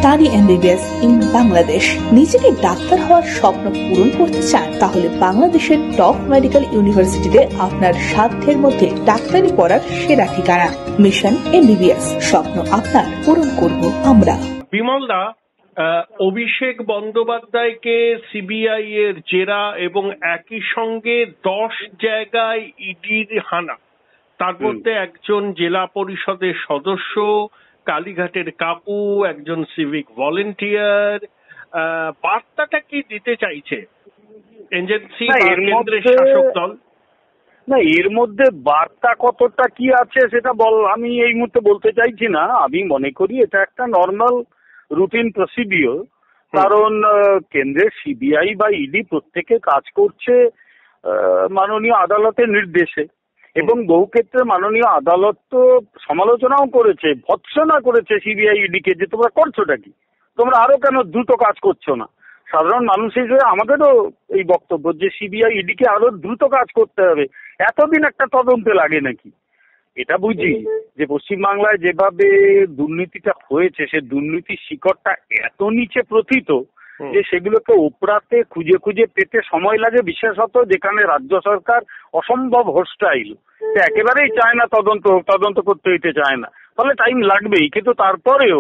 Sunny MBBS in Bangladesh. নিজেকে ডাক্তার হওয়ার স্বপ্ন পূরণ করতে চান? তাহলে বাংলাদেশের টপ মেডিকেল ইউনিভার্সিটিতে আপনার সাধ্যের মধ্যে ডাক্তারি পড়ার সেরা ঠিকানা মিশন এমবিবিএস। স্বপ্ন আপনার, পূরণ করব আমরা। বিমল দা, অভিষেক বন্দ্যোপাধ্যায়কে সিবিআই এর জেরা এবং একই সঙ্গে 10 জায়গায় ইডির হানা, তার মধ্যে একজন জেলা পরিষদের সদস্য, কালীঘাটের কাকু, একজন সিভিক ভলেন্টিয়ার, বার্তাটা কি দিতে চাইছে এজেন্সি বা কেন্দ্রের শাসক দল? না, এর মধ্যে বার্তা কতটা কি আছে সেটা আমি এই মুহূর্তে বলতে চাইছি না। আমি মনে করি এটা একটা নর্মাল রুটিন প্রসিডিওর। কারণ কেন্দ্রের সিবিআই বা ইডি প্রত্যেকে কাজ করছে মাননীয় আদালতের নির্দেশে, এবং বহু ক্ষেত্রে মাননীয় আদালত তো সমালোচনাও করেছে, ভৎসনা করেছে সিবিআই ইডিকে যে তোমরা করছোটা কি, তোমরা আরো কেন দ্রুত কাজ করছো না। সাধারণ মানুষ হিসেবে আমাদেরও এই বক্তব্য যে সিবিআই ইডিকে আরো দ্রুত কাজ করতে হবে। এতদিন একটা তদন্তে লাগে নাকি? এটা বুঝি যে পশ্চিমবাংলায় যেভাবে দুর্নীতিটা হয়েছে, সে দুর্নীতির শিকড়টা এত নিচে প্রথিত যে সেগুলোকে উপড়াতে খুঁজে খুঁজে পেতে সময় লাগে, বিশেষত যেখানে রাজ্য সরকার অসম্ভব হোস্টাইল, সে একেবারেই চায় না তদন্ত করতে হইতে চায় না, ফলে টাইম লাগবেই। কিন্তু তারপরেও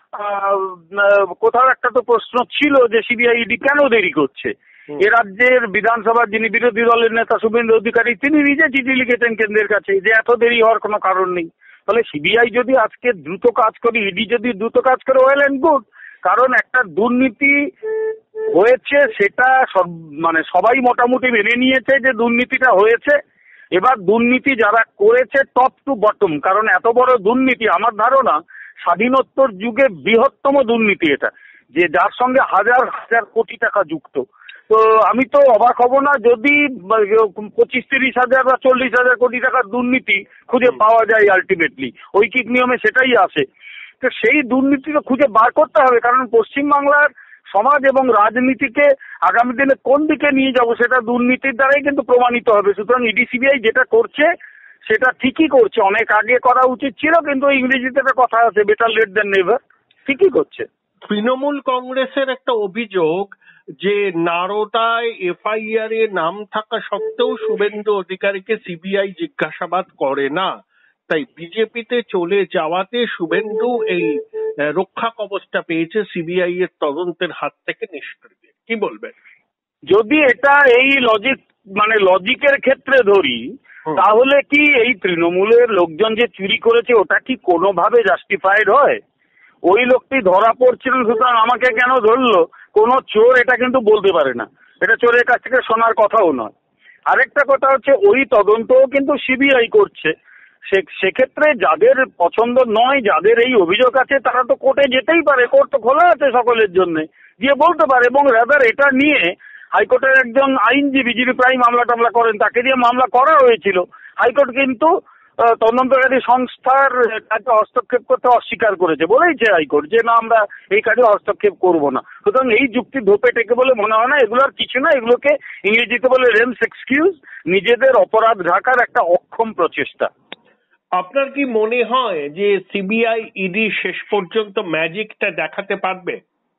কোথাও একটা তো প্রশ্ন ছিল যে সিবিআই ইডি কেন দেরি করছে। এ রাজ্যের বিধানসভার যিনি বিরোধী দলের নেতা শুভেন্দু অধিকারী, তিনি নিজে চিঠি লিখেছেন কেন্দ্রের কাছে যে এত দেরি হওয়ার কোনো কারণ নেই। ফলে সিবিআই যদি আজকে দ্রুত কাজ করে, ইডি যদি দ্রুত কাজ করে, ওয়েল এন্ড গুড। কারণ একটা দুর্নীতি হয়েছে, সেটা সবাই মোটামুটি মেনে নিয়েছে যে দুর্নীতিটা হয়েছে। এবার দুর্নীতি যারা করেছে টপ টু বটম, কারণ এত বড় দুর্নীতি আমার ধারণা স্বাধীনোত্তর যুগে বৃহত্তম দুর্নীতি এটা, যে যার সঙ্গে হাজার হাজার কোটি টাকা যুক্ত। তো আমি তো অবাক হব না যদি 25-30 হাজার বা 40,000 কোটি টাকার দুর্নীতি খুঁজে পাওয়া যায় আলটিমেটলি। ঐকিক নিয়মে সেটাই আসে। তো সেই দুর্নীতিকে খুঁজে বার করতে হবে, কারণ পশ্চিমবাংলার সমাজ এবং রাজনীতিকে আগামী দিনে কোন দিকে নিয়ে যাব সেটা দুর্নীতির দ্বারাই কিন্তু প্রমাণিত হবে। সুতরাং ইডি সিবিআই যেটা করছে সেটা ঠিকই করছে, অনেক আগে করা উচিত ছিল, কিন্তু ইংরেজিতে একটা কথা আছে, বেটার লেট দেন নেভার। ঠিকই করছে। তৃণমূল কংগ্রেসের একটা অভিযোগ যে নারদায় এফআইআর এ নাম থাকা সত্ত্বেও শুভেন্দু অধিকারীকে সিবিআই জিজ্ঞাসাবাদ করে না, তাই বিজেপিতে চলে যাওয়াতে শুভেন্দু এই রক্ষা কবচটা পেয়েছে সিবিআই এর তদন্তের হাত থেকে নিষ্কৃতি। কি বলবেন? যদি এটা এই লজিকের ক্ষেত্রে ধরি, তাহলে কি এই তৃণমূলের লোকজন যে চুরি করেছে ওটা কি কোনোভাবে জাস্টিফাইড হয়? ওই লোকটি ধরা পড়ছিলেন, সুতরাং আমাকে কেন ধরলো? কোনো চোর এটা কিন্তু বলতে পারে না, এটা চোরের কাছ থেকে শোনার কথাও নয়। আরেকটা কথা হচ্ছে, ওই তদন্তও কিন্তু সিবিআই করছে। সেক্ষেত্রে যাদের পছন্দ নয়, যাদের এই অভিযোগ আছে, তারা তো কোর্টে যেতেই পারে, কোর্ট তো খোলা আছে সকলের জন্য, গিয়ে বলতে পারে। এবং রাদার এটা নিয়ে হাইকোর্টের একজন আইনজীবী যিনি প্রায় মামলা টামলা করেন, তাকে দিয়ে মামলা করা হয়েছিল। হাইকোর্ট কিন্তু তদন্তকারী সংস্থার কাজে হস্তক্ষেপ করতে অস্বীকার করেছে, বলেইছে হাইকোর্ট যে না, আমরা এই কাজে হস্তক্ষেপ করব না। সুতরাং এই যুক্তি ধোপে টেকে বলে মনে হয় না। এগুলো আর কিছু না, এগুলোকে ইংরেজিতে বলে রেমস এক্সকিউজ, নিজেদের অপরাধ ঢাকার একটা অক্ষম প্রচেষ্টা। আপনার কি মনে হয় যে সিবিআই ইডি শেষ পর্যন্ত ম্যাজিকটা দেখাতে পারবে?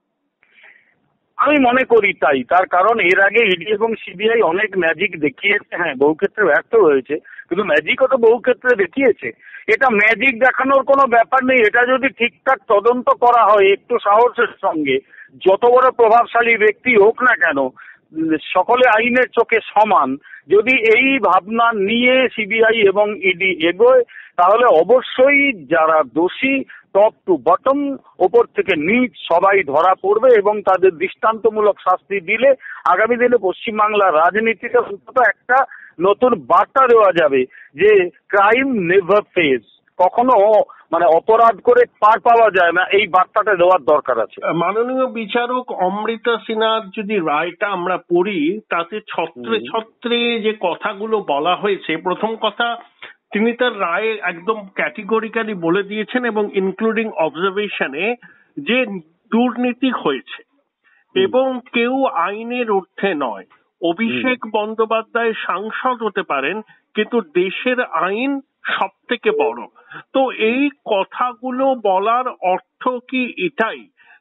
আমি মনে করি তাই। তার কারণ এর আগে ইডি এবং সিবিআই অনেক ম্যাজিক দেখিয়েছে, হ্যাঁ বহু ক্ষেত্রে ব্যর্থ হয়েছে, কিন্তু ম্যাজিকও তো বহু ক্ষেত্রে দেখিয়েছে। এটা ম্যাজিক দেখানোর কোনো ব্যাপার নেই। এটা যদি ঠিকঠাক তদন্ত করা হয় একটু সাহসের সঙ্গে, যত বড় প্রভাবশালী ব্যক্তি হোক না কেন, সকলে আইনের চোখে সমান, যদি এই ভাবনা নিয়ে সিবিআই এবং ইডি এগোয়, তাহলে অবশ্যই যারা দোষী টপ টু বটম, ওপর থেকে নিচ সবাই ধরা পড়বে, এবং তাদের দৃষ্টান্তমূলক শাস্তি দিলে আগামী দিনে পশ্চিমবাংলার রাজনীতিতে অন্তত একটা নতুন বার্তা দেওয়া যাবে যে ক্রাইম নেভার ফেজ, কখনো অপরাধ করে পার পাওয়া যায় না, এই বার্তাটা দেওয়ার দরকার আছে। মাননীয় বিচারক অমৃতা সিনহার যদি রায়টা আমরা পড়ি, তাতে ছত্রে ছত্রে যে কথাগুলো বলা হয়েছে, প্রথম কথা, তিনি তার রায়ে একদম ক্যাটেগরিক্যালি বলে দিয়েছেন এবং ইনক্লুডিং অবজারভেশনে যে দুর্নীতি হয়েছে এবং কেউ আইনের ঊর্ধ্বে নয়। অভিষেক বন্দ্যোপাধ্যায় সাংসদ হতে পারেন, কিন্তু দেশের আইন সব থেকে বড়। তো এই কথাগুলো বলার অর্থ কি এটাই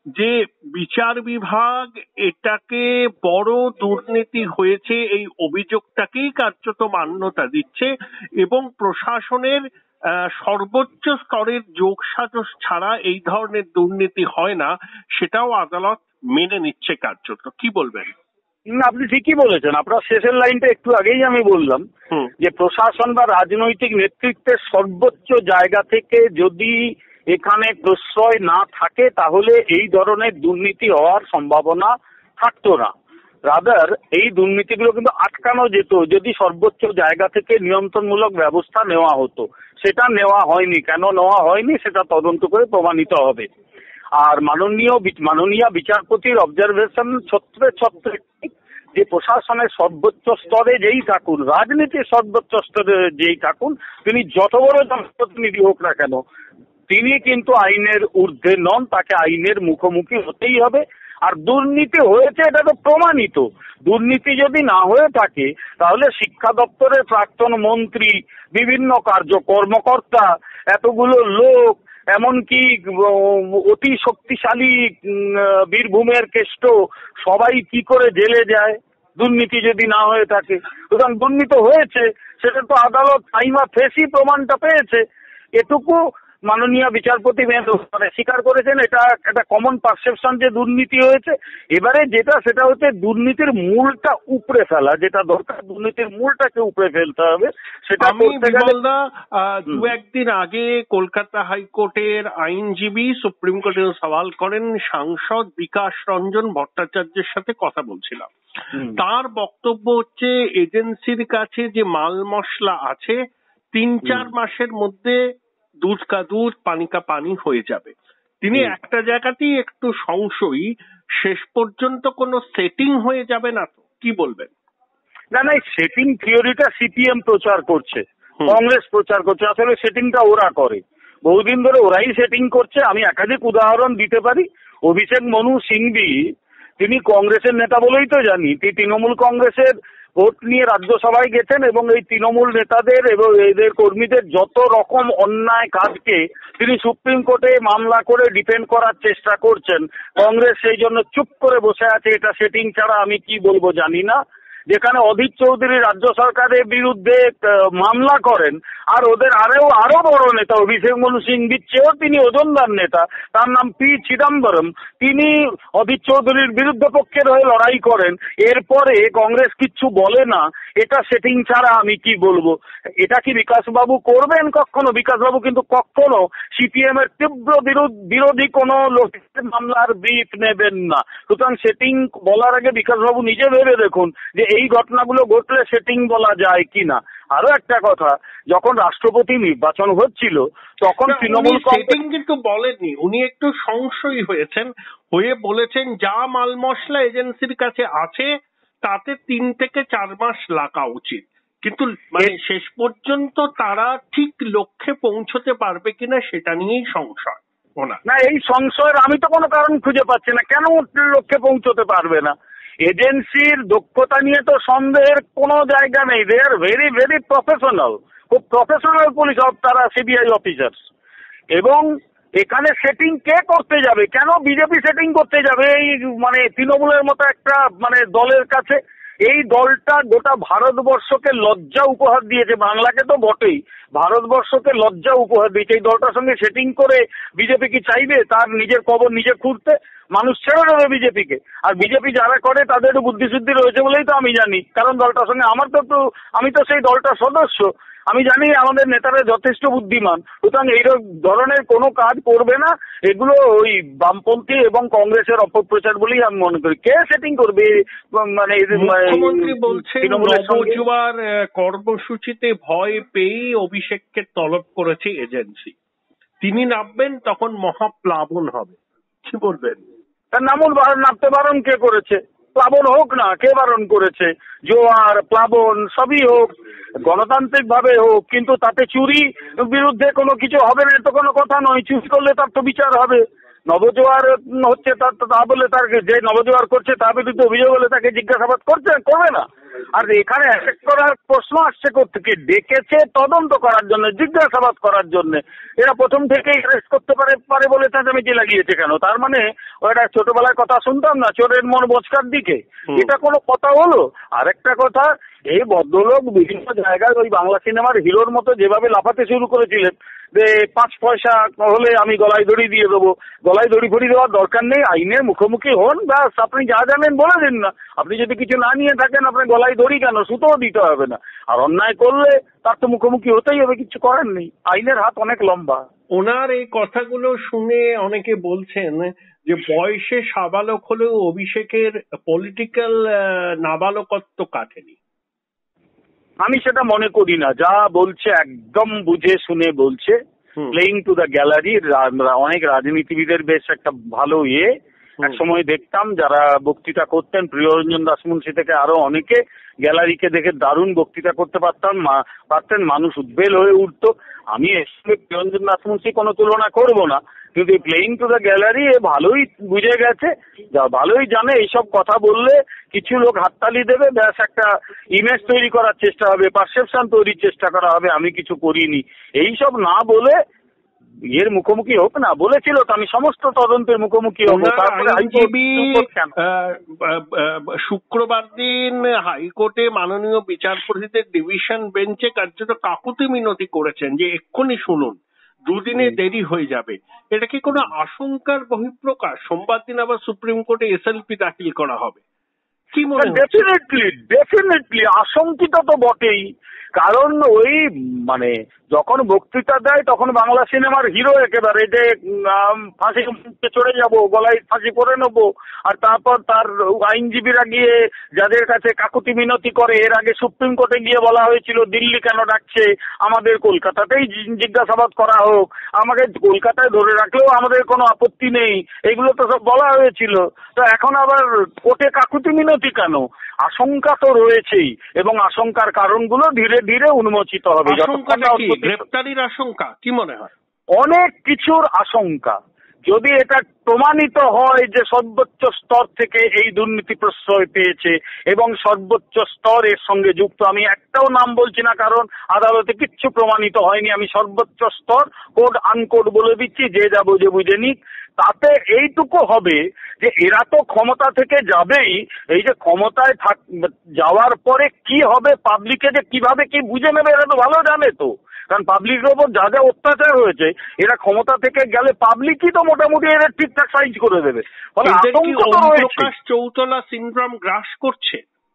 যে বিচার বিভাগ এটাকে বড় দুর্নীতি হয়েছে এই অভিযোগটাকেই কার্যত মান্যতা দিচ্ছে এবং প্রশাসনের সর্বোচ্চ স্তরের যোগসাজশ ছাড়া এই ধরনের দুর্নীতি হয় না সেটাও আদালত মেনে নিচ্ছে কার্যত। কি বলবেন? না, আপনি ঠিকই বলেছেন। আপনার শেষের লাইনটা একটু আগেই আমি বললাম যে প্রশাসন বা রাজনৈতিক নেতৃত্বের সর্বোচ্চ জায়গা থেকে যদি এখানে প্রশ্রয় না থাকে তাহলে এই ধরনের দুর্নীতি হওয়ার সম্ভাবনা থাকতো না। রাদার এই দুর্নীতিগুলো কিন্তু আটকানো যেত যদি সর্বোচ্চ জায়গা থেকে নিয়ন্ত্রণমূলক ব্যবস্থা নেওয়া হতো। সেটা নেওয়া হয়নি। কেন নেওয়া হয়নি সেটা তদন্ত করে প্রমাণিত হবে। আর মাননীয় বিচারপতির অবজারভেশন ছত্রে যে প্রশাসনের সর্বোচ্চ স্তরে যেই থাকুন, রাজনীতির সর্বোচ্চ স্তরে যেই থাকুন, তিনি যত বড় জনপ্রতিনিধি হোক না কেন, তিনি কিন্তু আইনের ঊর্ধ্বে নন। তাকে আইনের মুখোমুখি হতেই হবে। আর দুর্নীতি হয়েছে এটা তো প্রমাণিত। দুর্নীতি যদি না হয়ে থাকে তাহলে শিক্ষা দপ্তরের প্রাক্তন মন্ত্রী, বিভিন্ন কর্মকর্তা, এতগুলো লোক, এমনকি অতি শক্তিশালী বীরভূমের কেষ্ট সবাই কি করে জেলে যায় দুর্নীতি যদি না হয়ে থাকে? সুতরাং দুর্নীতি হয়েছে, সেটা তো আদালত আইমা ফেসি প্রমাণটা পেয়েছে। এটুকু মাননীয় বিচারপতি স্বীকার করেছেন। এটা একটা কমন পারসেপশন যে দুর্নীতি হয়েছে। এবারে সেটা হচ্ছে দুর্নীতির মূলটা উপড়ে ফেলা, যেটা দরকার দুর্নীতির মূলটাকে উপড়ে ফেলতে হবে। সেটা দু একদিন আগে কলকাতা হাইকোর্টের আইনজীবী সুপ্রিম কোর্টে সওয়াল করেন, সাংসদ বিকাশ রঞ্জন ভট্টাচার্যের সাথে কথা বলছিলাম। তার বক্তব্য হচ্ছে এজেন্সির কাছে যে মাল মশলা আছে 3-4 মাসের মধ্যে দুধ কা দুধ পানি কা পানি হয়ে যাবে। তিনি একটা জায়গাতেই একটু সংশয়ী, শেষ পর্যন্ত কোনো সেটিং হয়ে যাবে না তো? কি বলবেন? না, সেটিং থিওরিটা সিপিএম প্রচার করছে, কংগ্রেস প্রচার করছে। আসলে সেটিংটা ওরা করে, বহুদিন ধরে ওরাই সেটিং করছে। আমি একাধিক উদাহরণ দিতে পারি। অভিষেক মনু সিংভি, তিনি কংগ্রেসের নেতা বলেই তো জানি, তিনি তৃণমূল কংগ্রেসের ভোট নিয়ে রাজ্যসভায় গেছেন এবং এই তৃণমূল নেতাদের এবং এদের কর্মীদের যত রকম অন্যায় কাজকে তিনি সুপ্রিম কোর্টে মামলা করে ডিফেন্ড করার চেষ্টা করছেন। কংগ্রেস সেই জন্য চুপ করে বসে আছে। এটা সেটিং ছাড়া আমি কি বলবো জানি না। যেখানে অধীর চৌধুরী রাজ্য সরকারের বিরুদ্ধে মামলা করেন, আর ওদের আরো বড় নেতা অভিষেক মনু সিংভির চেয়েও তিনি ওজনদার নেতা, তার নাম পি চিদম্বরম, তিনি অধীর চৌধুরীর বিরুদ্ধে পক্ষের হয়ে লড়াই করেন। এরপরে কংগ্রেস কিচ্ছু বলে না। এটা সেটিং ছাড়া আমি কি বলবো? এটা কি বিকাশবাবু করবেন কখনো? বিকাশবাবু কিন্তু কখনো সিপিএম এর তীব্র বিরোধী কোনো লোকের মামলার ব্রিফ নেবেন না। সুতরাং সেটিং বলার আগে বিকাশবাবু নিজে ভেবে দেখুন যে এই ঘটনাগুলো ঘটলে সেটিং বলা যায় কিনা। আরো একটা কথা, যখন রাষ্ট্রপতি নির্বাচন হচ্ছিল তখন তৃণমূল সেটিং কিন্তু বলেননি, উনি একটু সংশয়ী হয়েছেন, হয়ে বলেছেন যা মাল মশলা এজেন্সির কাছে আছে তাতে 3 থেকে 4 মাস লাগা উচিত। কিন্তু মানে শেষ পর্যন্ত তারা ঠিক লক্ষ্যে পৌঁছতে পারবে কিনা সেটা নিয়েই সংশয় ওনার। না, এই সংশয়ের আমি তো কোনো কারণ খুঁজে পাচ্ছি না। কেন লক্ষ্যে পৌঁছতে পারবে না? এজেন্সির দক্ষতা নিয়ে তো সন্দেহের কোনো জায়গা নেই। They are very very professional, খুব প্রফেশনাল পুলিশ তারা সিবিআই অফিসার্স। এবং এখানে সেটিং কে করতে যাবে? কেন বিজেপি সেটিং করতে যাবে এই মানে তৃণমূলের মতো একটা মানে দলের কাছে? এই দলটা গোটা ভারতবর্ষকে লজ্জা উপহার দিয়েছে, বাংলাকে তো বটেই, ভারতবর্ষকে লজ্জা উপহার দিয়েছে। এই দলটার সঙ্গে সেটিং করে বিজেপি কি চাইবে তার নিজের কবর নিজে খুঁড়তে? মানুষ ছেড়ে দেবে বিজেপিকে। আর বিজেপি যারা করে তাদের বুদ্ধিশুদ্ধি রয়েছে বলেই তো আমি জানি, কারণ দলটার সঙ্গে আমি তো সেই দলটার সদস্য। আমি জানি আমাদের নেতারা যথেষ্ট বুদ্ধিমান। সুতরাং এই ধরনের কোনো কাজ করবে না। এগুলো ওই বামপন্থী এবং কংগ্রেসের অপপ্রচার বলেই আমি মনে করি। কে সেটিং করবে? মানে মুখ্যমন্ত্রী বলছেন নবজোয়ার কর্মসূচিতে ভয় পেয়ে অভিষেককে তলব করেছে এজেন্সি, তিনি নামবেন তখন মহাপ্লাবন হবে। কি বলবেন? নামতে বারণ কে করেছে? প্লাবন হোক না, কে বারণ করেছে? জোয়ার প্লাবন সবই হোক, গণতান্ত্রিক ভাবে হোক, কিন্তু তাতে চুরি বিরুদ্ধে কোনো কিছু হবে না তো কোনো কথা নয়। চুরি করলে তার তো বিচার হবে। নবজোয়ার হচ্ছে তা বলে তার যে নবজোয়ার করছে তার বিরুদ্ধে অভিযোগ হলে তাকে জিজ্ঞাসাবাদ করবে না? আর এখানে অ্যারেস্ট করার প্রশ্ন আসছে কোত্থেকে? ডেকেছে তদন্ত করার জন্য, জিজ্ঞাসাবাদ করার জন্য। এরা প্রথম থেকেই অ্যারেস্ট করতে পারে বলে চেঁচামেচি লাগিয়েছে কেন? তার মানে ওটা ছোটবেলায় কথা শুনতাম না, চোরের মন বোচকার দিকে, এটা কোনো কথা হলো? আরেকটা কথা, এই ভদ্রলোক বিভিন্ন জায়গায় ওই বাংলা সিনেমার হিরোর মতো যেভাবে লাফাতে শুরু করেছিলেন যে 5 পয়সা হলে আমি গলায় দড়ি দিয়ে দেবো, গলায় দড়ি ফড়ি দেওয়ার দরকার নেই, আইনের মুখোমুখি হন, ব্যাস আপনি যা জানেন বলে দিন না। আপনি যদি কিছু না নিয়ে থাকেন, আপনার গলায় দড়ি কেন, সুতোও দিতে হবে না। আর অন্যায় করলে তার তো মুখোমুখি হতেই হবে, কিছু করার নেই, আইনের হাত অনেক লম্বা। ওনার এই কথাগুলো শুনে অনেকে বলছেন যে বয়সে সাবালক হলেও অভিষেকের পলিটিক্যাল নাবালকত্ব কাটেনি। আমি সেটা মনে করি না, যা বলছে একদম বুঝে শুনে বলছে, প্লেইং টু দ্য গ্যালারি। অনেক রাজনীতিবিদের বেশ একটা ভালো এক সময় দেখতাম যারা বক্তৃতা করতেন, প্রিয়রঞ্জন দাসমুন্সী থেকে আরো অনেকে গ্যালারিকে দেখে দারুণ বক্তৃতা করতে পারতেন, মানুষ উদ্বেল হয়ে উঠতো। আমি এর সঙ্গে প্রিয়রঞ্জন দাসমুন্সী কোনো তুলনা করব না, কিন্তু প্লেইং টু দ্য গ্যালারি এ ভালোই বুঝে গেছে, যা ভালোই জানে এইসব কথা বললে কিছু লোক হাততালি দেবে, ব্যাস একটা ইমেজ তৈরি করার চেষ্টা হবে, পারসেপশন তৈরির চেষ্টা করা হবে আমি কিছু করিনি, এইসব না বলে এর মুখোমুখি হোক না। বলেছিল তো আমি সমস্ত তদন্তের মুখোমুখি হবো। তারপরে শুক্রবার দিন হাইকোর্টে মাননীয় বিচারপতিদের ডিভিশন বেঞ্চে কার্যত কাকুতি মিনতি করেছেন যে এক্ষুনি শুনুন, দুদিনে দেরি হয়ে যাবে। এটা কি কোনো আশঙ্কার বহিঃপ্রকাশ? সোমবার দিন আবার সুপ্রিম কোর্টে এসএলপি দাখিল করা হবে, কি মনে হয়? ডেফিনেটলি আশঙ্কিত তো বটেই, কারণ ওই মানে যখন বক্তৃতা দেয় তখন বাংলা সিনেমার হিরো একেবারে যে ফাঁসি চড়ে যাব, গলায় ফাঁসি পরে নেবো, আর তারপর তার আইনজীবীরা গিয়ে যাদের কাছে কাকুতি মিনতি করে, এর আগে সুপ্রিম কোর্টে গিয়ে বলা হয়েছিল দিল্লি কেন ডাকছে, আমাদের কলকাতাতেই জিজ্ঞাসাবাদ করা হোক, আমাকে কলকাতায় ধরে রাখলেও আমাদের কোনো আপত্তি নেই, এগুলো তো সব বলা হয়েছিল। তো এখন আবার কোর্টে কাকুতি মিনতি কেন? আশঙ্কা তো রয়েছেই, এবং আশঙ্কার কারণগুলো ধীরে ধীরে উন্মোচিত হবে। গ্রেপ্তারির আশঙ্কা কি মনে হয়? অনেক কিছুর আশঙ্কা। যদি এটা প্রমাণিত হয় যে সর্বোচ্চ স্তর থেকে এই দুর্নীতি প্রশ্রয় পেয়েছে এবং সর্বোচ্চ স্তর এর সঙ্গে যুক্ত, আমি একটাও নাম বলছি না কারণ আদালতে কিচ্ছু প্রমাণিত হয়নি, আমি সর্বোচ্চ স্তর কোড আনকোড বলে দিচ্ছি, যে যা বুঝে বুঝে নিক, তাতে এইটুকু হবে যে এরা তো ক্ষমতা থেকে যাবেই, এই যে ক্ষমতায় যাওয়ার পরে কি হবে, পাবলিকে যে কিভাবে কি বুঝে নেবে এরা তো ভালো জানে তো, কারণ পাবলিকের ওপর যা যা অত্যাচার হয়েছে, এরা ক্ষমতা থেকে গেলে পাবলিকই তো মোটামুটি এরা ঠিকঠাক সাইজ করে দেবে। ফলে আতঙ্ক তো রয়েছে। চৌতলা সিনড্রোম গ্রাস করছে,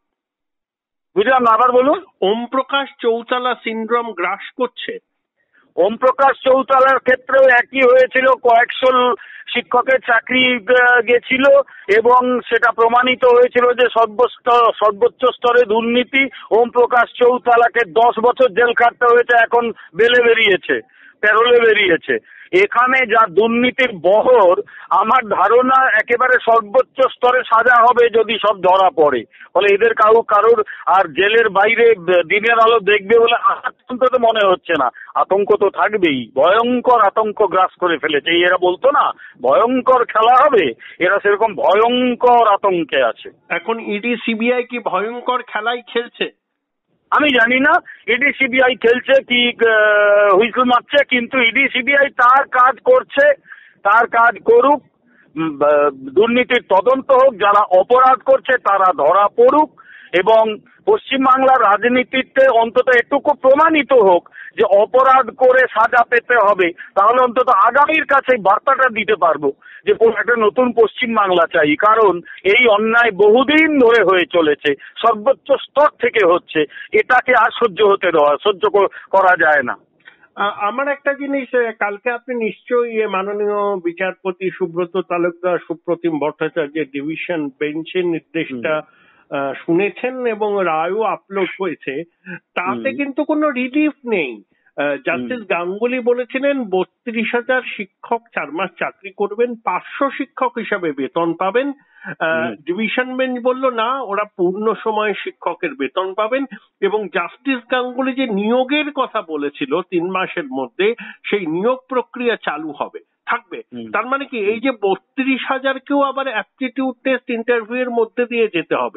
বুঝলাম না, আবার বলুন। ওম প্রকাশ চৌতলা সিনড্রোম গ্রাস করছে। ওম প্রকাশ চৌতালার ক্ষেত্রেও একই হয়েছিল, কয়েকশো শিক্ষকের চাকরি গেছিল এবং সেটা প্রমাণিত হয়েছিল যে সর্বোচ্চ স্তরে দুর্নীতি। ওম প্রকাশ চৌতালাকে 10 বছর জেল খাটতে হয়েছে, এখন বেলে বেরিয়েছে, প্যারোলে বেরিয়েছে। এখানে যা দুর্নীতির বহর, আমার ধারণা একেবারে সর্বোচ্চ স্তরে সাজা হবে যদি সব ধরা পড়ে। ফলে এদের কারোর আর জেলের বাইরে দিনের আলো দেখবে বলে অন্তত মনে হচ্ছে না। আতঙ্ক তো থাকবেই, ভয়ঙ্কর আতঙ্ক গ্রাস করে ফেলেছে। এরা বলতো না ভয়ঙ্কর খেলা হবে, এরা সেরকম ভয়ঙ্কর আতঙ্কে আছে। এখন ইডি সিবিআই কি ভয়ঙ্কর খেলাই খেলছে? আমি জানি না ইডি সিবিআই খেলছে কি হুইসল মারছে, কিন্তু ইডি সিবিআই তার কাজ করছে, তার কাজ করুক, দুর্নীতির তদন্ত হোক, যারা অপরাধ করছে তারা ধরা পড়ুক, এবং পশ্চিমবাংলার রাজনীতিতে অন্তত এটুকু প্রমাণিত হোক যে অপরাধ করে সাজা পেতে হবে, তাহলে অন্তত আগামীর কাছে বার্তাটা দিতে পারবো যে একটা নতুন পশ্চিমবাংলা চাই। কারণ এই অন্যায় বহুদিন ধরে হয়ে চলেছে, সর্বোচ্চ স্তর থেকে হচ্ছে, এটাকে আর সহ্য করা যায় না। আমার একটা জিনিস, কালকে আপনি নিশ্চয়ই মাননীয় বিচারপতি সুব্রত তালুকদার, সুপ্রতিম ভট্টাচার্যের ডিভিশন বেঞ্চের নির্দেশটা শুনেছেন এবং রায়ও আপলোড হয়েছে। তাতে কিন্তু কোনো রিলিফ নেই। জাস্টিস গাঙ্গুলি বলেছিলেন 32,000 শিক্ষক 4 মাস চাকরি করবেন, 500 শিক্ষক হিসাবে বেতন পাবেন। ডিভিশন বেঞ্চ বলল না, ওরা পূর্ণ সময় শিক্ষকের বেতন পাবেন। এবং জাস্টিস গাঙ্গুলি যে নিয়োগের কথা বলেছিল 3 মাসের মধ্যে, সেই নিয়োগ প্রক্রিয়া চালু থাকবে। তার মানে কি এই যে 32,000 কেও আবার অ্যাপটিটিউড টেস্ট ইন্টারভিউ এর মধ্যে দিয়ে যেতে হবে,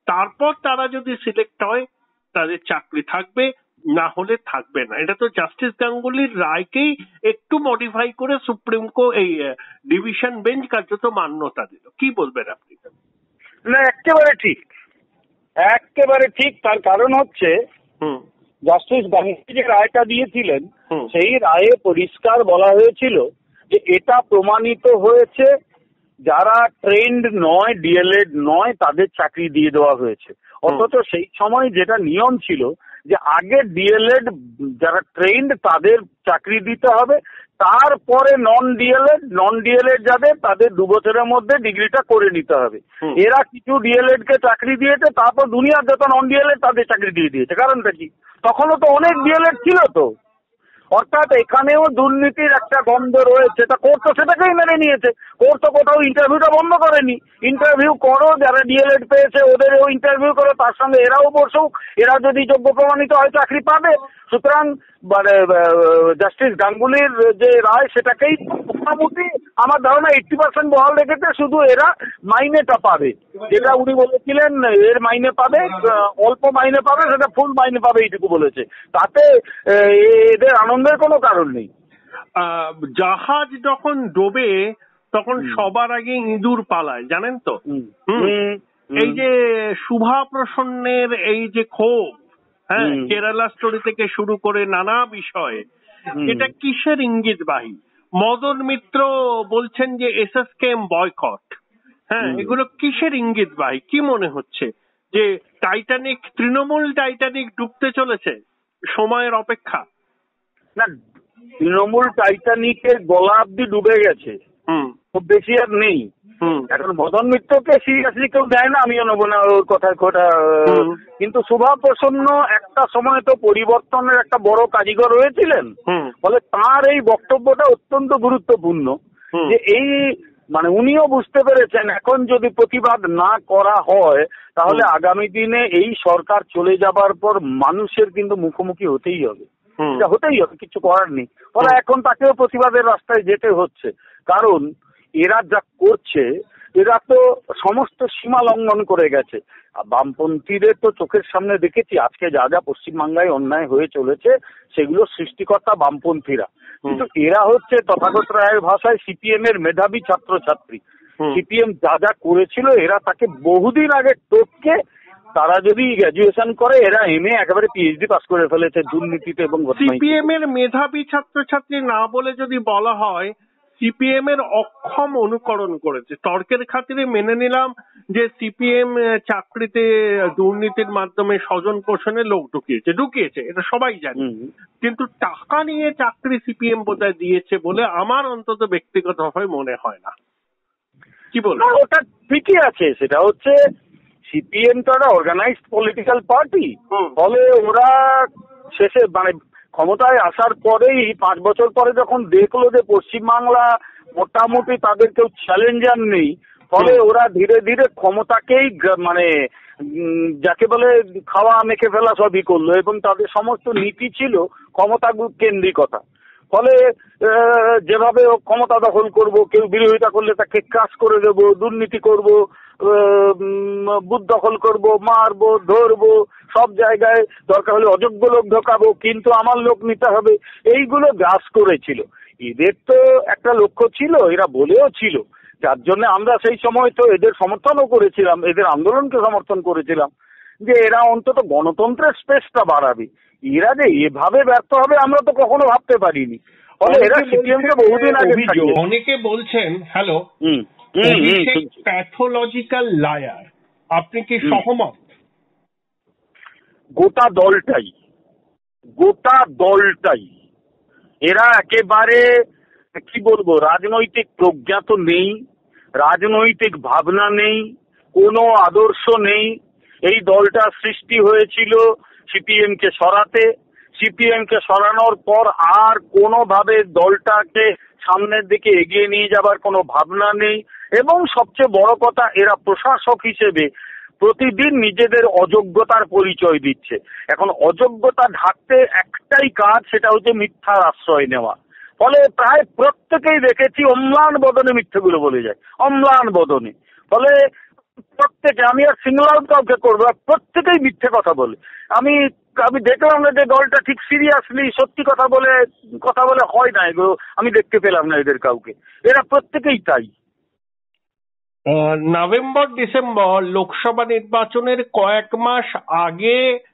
তারপর তারা যদি সিলেক্ট হয় তাদের চাকরি থাকবে, না হলে থাকবে না। এটা তো জাস্টিস গাঙ্গুলির রায়কেই একটু মডিফাই করে সুপ্রিম কোর্ট এই ডিভিশন বেঞ্চ কার্যত মান্যতা দিল। কি বলবেন আপনি? না, একেবারে ঠিক, একেবারে ঠিক। তার কারণ হচ্ছে জাস্টিস গাঙ্গুলি যে রায়টা দিয়েছিলেন সেই রায়ে পরিষ্কার বলা হয়েছিল যে এটা প্রমাণিত হয়েছে যারা ট্রেন্ড নয়, ডিএলএড নয়, তাদের চাকরি দিয়ে দেওয়া হয়েছে। অথচ সেই সময় যেটা নিয়ম ছিল যে আগে ডিএলএড যারা ট্রেন্ড তাদের চাকরি দিতে হবে, তারপরে নন ডিএলএড যাদের তাদের 2 বছরের মধ্যে ডিগ্রিটা করে নিতে হবে। এরা কিছু ডিএলএড কে চাকরি দিয়েছে, তারপর দুনিয়ার যত নন ডিএলএড তাদের চাকরি দিয়ে দিয়েছে। কারণটা কি? তখনও তো অনেক ডিএলএড ছিল তো। অর্থাৎ এখানেও দুর্নীতির একটা গন্ধ রয়েছে। তা কোর্ট তো সেটাকেই মেনে নিয়েছে। কোর্ট তো কোথাও ইন্টারভিউটা বন্ধ করেনি। ইন্টারভিউ করো, যারা ডিএলএড পেয়েছে ওদেরও ইন্টারভিউ করো, তার সঙ্গে এরাও বসুক, এরা যদি যোগ্য প্রমাণিত হয় চাকরি পাবে। সুতরাং মানে জাস্টিস গাঙ্গুলির যে রায় সেটাকেই মোটামুটি আমার ধারণা 80% বহাল রেখেছে। শুধু এরা মাইনেটা পাবে, যেটা উনি বলেছিলেন এর মাইনে পাবে, অল্প মাইনে পাবে, সেটা ফুল মাইনে পাবে, এইটুকু বলেছে। তাতে এদের আনন্দের কোনো কারণ নেই। জাহাজ যখন ডোবে তখন সবার আগে ইঁদুর পালায়, জানেন তো? এই যে শুভা প্রসন্নের এই যে ক্ষোভ, হ্যাঁ, কেরালা স্টোরি থেকে শুরু করে নানা বিষয়ে, এটা কিসের ইঙ্গিতবাহী? মদন মিত্র বলছেন যে এসএসকেএম বয়কট, হ্যাঁ, এগুলো কিসের ইঙ্গিতবাহী? কি মনে হচ্ছে যে তৃণমূল টাইটানিক ডুবতে চলেছে? সময়ের অপেক্ষা। না, তৃণমূল টাইটানিকের গলা অব্দি ডুবে গেছে, খুব বেশি আর নেই। এখন মদন মিত্রকে সিরিয়াসলি কেউ দেয় না, আমিও নেবো না ওর কথার কথা। কিন্তু শুভা প্রসন্ন একটা সময় তো পরিবর্তনের একটা বড় কারিগর হয়েছিলেন। ফলে তার এই বক্তব্যটা অত্যন্ত গুরুত্বপূর্ণ যে এই মানে উনিও বুঝতে পেরেছেন এখন যদি প্রতিবাদ না করা হয় তাহলে আগামী দিনে এই সরকার চলে যাবার পর মানুষের কিন্তু মুখোমুখি হতেই হবে, হতেই হবে, কিছু করার নেই। ফলে এখন তাকেও প্রতিবাদের রাস্তায় যেতে হচ্ছে। কারণ এরা যা করছে এরা তো সমস্ত সীমা লঙ্ঘন করে গেছে। বামপন্থীদের তো চোখের সামনে দেখেছি আজকে যা যা পশ্চিমবাংলায় অন্যায় হয়ে চলেছে সেগুলো সৃষ্টিকর্তা বামপন্থীরা। কিন্তু এরা হচ্ছে তথাগত রায়ের ভাষায় সিপিএম এর মেধাবী ছাত্রছাত্রী। সিপিএম যা যা করেছিল এরা তাকে বহুদিন আগে টপকে, তারা যদি গ্র্যাজুয়েশন করে এরা এমএ একেবারে পিএইচডি পাস করে ফেলেছে দুর্নীতিতে এবং সিপিএম এর মেধাবী ছাত্রছাত্রী না বলে যদি বলা হয় সিপিএম এর অক্ষম অনুকরণ করেছে। তর্কের খাতিরে মেনে নিলাম যে সিপিএম চাকরিতে দুর্নীতির মাধ্যমে স্বজন পোষণে লোক ঢুকিয়েছে, এটা সবাই জানে। কিন্তু টাকা নিয়ে চাকরি সিপিএম বোধহয় দিয়েছে বলে আমার অন্তত ব্যক্তিগতভাবে মনে হয় না। কি বলবো? ওটা ঠিকই আছে, সেটা হচ্ছে সিপিএম তো একটা অর্গানাইজড পলিটিক্যাল পার্টি। ফলে ওরা শেষে মানে ক্ষমতায় আসার পরেই 5 বছর পরে যখন দেখলো যে পশ্চিমবাংলা মোটামুটি তাদের কেউ চ্যালেঞ্জার নেই, ফলে ওরা ধীরে ধীরে ক্ষমতাকেই মানে যাকে বলে খাওয়া মেখে ফেলা সবই করলো এবং তাদের সমস্ত নীতি ছিল ক্ষমতা কেন্দ্রিকতা। ফলে যেভাবে ক্ষমতা দখল করব, কেউ বিরোধিতা করলে তাকে ক্রাশ করে দেব, দুর্নীতি করব, বুথ দখল করব, মারবো, ধরবো, সব জায়গায় দরকার হলে অযোগ্য লোক ঢোকাবো, কিন্তু আমার লোক নিতে হবে, এইগুলো গ্রাস করেছিল। এদের তো একটা লক্ষ্য ছিল, এরা বলেও ছিল, যার জন্য আমরা সেই সময় তো এদের সমর্থনও করেছিলাম, এদের আন্দোলনকে সমর্থন করেছিলাম যে এরা অন্তত গণতন্ত্রের স্পেসটা বাড়াবে। এরা যে এভাবে ব্যর্থ হবে আমরা তো কখনো ভাবতে পারিনি। ফলে এরা সিপিএমকে বহুদিন আগে অনেকে বলছেন, হ্যালো, প্যাথোলজিক্যাল লায়ার, আপনি কি সহমত? গোটা দলটাই এরা একেবারে কি বলবো, রাজনৈতিক প্রজ্ঞা তো নেই, রাজনৈতিক ভাবনা নেই, কোনো আদর্শ নেই। এই দলটা সৃষ্টি হয়েছিল সিপিএম কে সরাতে, সিপিএম কে সরানোর পর আর কোনোভাবে দলটাকে সামনের দিকে এগিয়ে নিয়ে যাবার কোনো ভাবনা নেই। এবং সবচেয়ে বড় কথা, এরা প্রশাসক হিসেবে প্রতিদিন নিজেদের অযোগ্যতার পরিচয় দিচ্ছে। এখন অযোগ্যতা ঢাকতে একটাই কাজ, সেটা হচ্ছে মিথ্যার আশ্রয় নেওয়া। ফলে প্রায় প্রত্যেকেই দেখেছি অম্লান বদনে মিথ্যেগুলো বলে যায়, অম্লান বদনে। ফলে প্রত্যেকে, আমি আর সিঙ্গল আউট কাউকে করবো, প্রত্যেকেই মিথ্যে কথা বলে। আমি দেখলাম না যে দলটা ঠিক সিরিয়াসলি সত্যি কথা বলে হয় না, এগুলো আমি দেখতে পেলাম না এদের কাউকে। এরা প্রত্যেকেই তাই। নভেম্বর ডিসেম্বর লোকসভা নির্বাচনের কয়েক মাস আগে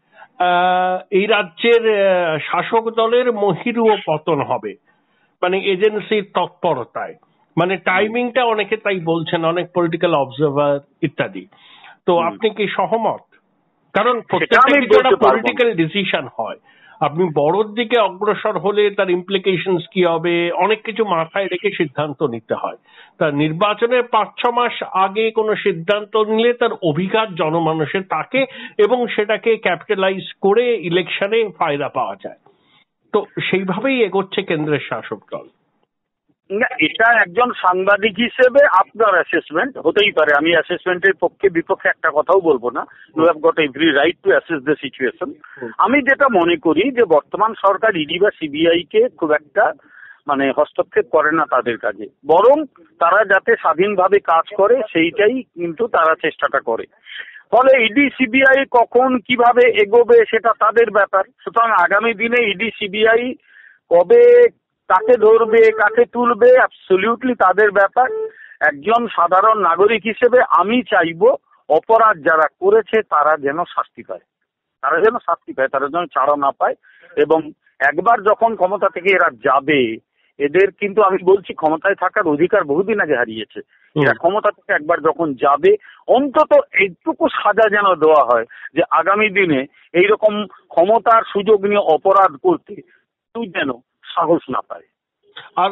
এই রাজ্যের শাসক দলের মহিরুহ পতন হবে, মানে এজেন্সির তৎপরতায়, মানে টাইমিংটা অনেকে তাই বলছেন, অনেক পলিটিক্যাল অবজারভার ইত্যাদি। তো আপনি কি সহমত? কারণ প্রত্যেকটা পলিটিক্যাল ডিসিশন হয়, আপনি বড়র দিকে অগ্রসর হলে তার ইমপ্লিকেশনস কি হবে অনেক কিছু মাথায় রেখে সিদ্ধান্ত নিতে হয়। তা নির্বাচনের 5-6 মাস আগে কোনো সিদ্ধান্ত নিলে তার অভিঘাত জনমানুষের থাকে এবং সেটাকে ক্যাপিটালাইজ করে ইলেকশনে ফায়দা পাওয়া যায়। তো সেইভাবেই এগোচ্ছে কেন্দ্রের শাসক দল। না, এটা একজন সাংবাদিক হিসেবে আপনার অ্যাসেসমেন্ট হতেই পারে, আমি অ্যাসেসমেন্টের পক্ষে বিপক্ষে একটা কথাও বলবো না। You have got every right to assess the situation. আমি যেটা মনে করি যে বর্তমান সরকার ইডি বা সিবিআই কে খুব একটা হস্তক্ষেপ করে না তাদের কাজে, বরং তারা যাতে স্বাধীনভাবে কাজ করে সেইটাই কিন্তু তারা চেষ্টাটা করে। ফলে ইডি সিবিআই কখন কিভাবে এগোবে সেটা তাদের ব্যাপার। সুতরাং আগামী দিনে ইডি সিবিআই কবে কাকে ধরবে কাকে তুলবে অ্যাবসলিউটলি তাদের ব্যাপার। একজন সাধারণ নাগরিক হিসেবে আমি চাইবো অপরাধ যারা করেছে তারা যেন শাস্তি পায়, তারা যেন ছাড়া না পায়। এবং একবার যখন ক্ষমতা থেকে এরা যাবে, এদের কিন্তু আমি বলছি ক্ষমতায় থাকার অধিকার বহুদিন আগে হারিয়েছে। এরা ক্ষমতা থেকে একবার যখন যাবে অন্তত এইটুকু সাজা যেন দেওয়া হয় যে আগামী দিনে এইরকম ক্ষমতার সুযোগ নিয়ে অপরাধ করতে তুই যেন সাহস না পায়। আর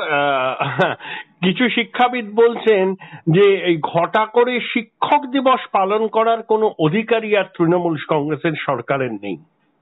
কিছু শিক্ষাবিদ বলছেন যে এই ঘটা করে শিক্ষক দিবস পালন করার কোনো অধিকারই আর তৃণমূল কংগ্রেসের সরকারের নেই।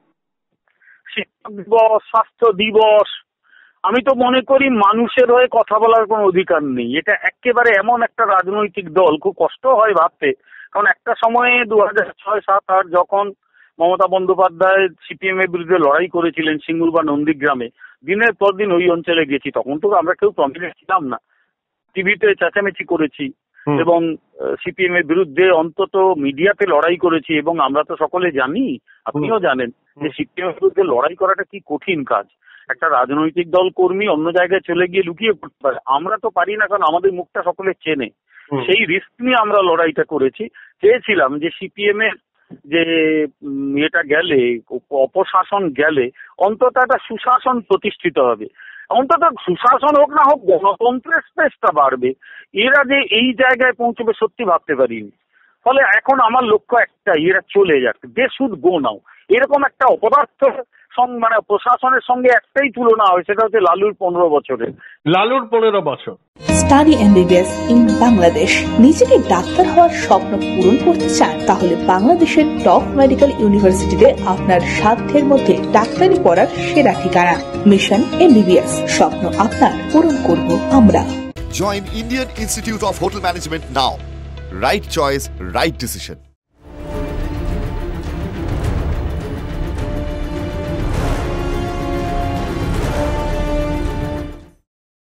শিক্ষক দিবস, স্বাস্থ্য দিবস, আমি তো মনে করি মানুষের হয়ে কথা বলার কোনো অধিকার নেই। এটা একেবারে এমন একটা রাজনৈতিক দল, খুব কষ্ট হয় ভাবতে। কারণ একটা সময়ে 2006-07-08 যখন মমতা বন্দ্যোপাধ্যায় সিপিএম এর বিরুদ্ধে লড়াই করেছিলেন সিঙ্গুর বা নন্দীগ্রামে, দিনের পর দিন ওই অঞ্চলে গেছি, তখন তো আমরা কেউ প্রমিনেন্ট ছিলাম না, টিভিতে চেঁচামেচি করেছি এবং সিপিএম এর বিরুদ্ধে অন্তত মিডিয়াতে লড়াই করেছি। এবং আমরা তো সকলে জানি, আপনিও জানেন যে সিপিএম এর বিরুদ্ধে লড়াই করাটা কি কঠিন কাজ। একটা রাজনৈতিক দল কর্মী অন্য জায়গায় চলে গিয়ে লুকিয়ে পড়তে পারে, আমরা তো পারি না, কারণ আমাদের মুখটা সকলে চেনে। সেই রিস্ক নিয়ে আমরা লড়াইটা করেছি। চেয়েছিলাম যে সিপিএম এর যে এটা গেলে, অপশাসন গেলে অন্তত একটা সুশাসন প্রতিষ্ঠিত হবে, অন্তত সুশাসন হোক না হোক গণতন্ত্রের স্পেসটা বাড়বে। এরা যে এই জায়গায় পৌঁছবে সত্যি ভাবতে পারিনি। ফলে এখন আমার লক্ষ্য একটাই, এরা চলে যাক, দে শুড গো নাও। এরকম একটা অপদার্থ প্রশাসনের সঙ্গে একটাই তুলনা হয়, সেটা হচ্ছে লালুর 15 বছর। Study MBBS in Bangladesh. নিজেকে ডাক্তার হওয়ার স্বপ্ন পূরণ করতে চান? তাহলে বাংলাদেশের টপ মেডিকেল ইউনিভার্সিটিতে আপনার সাধ্যের মধ্যে ডাক্তারি পড়ার সেরা ঠিকানা। মিশন এমবিবিএস, স্বপ্ন আপনার, পূরণ করব আমরা। Join Indian Institute of Hotel Management now. Right choice, right decision.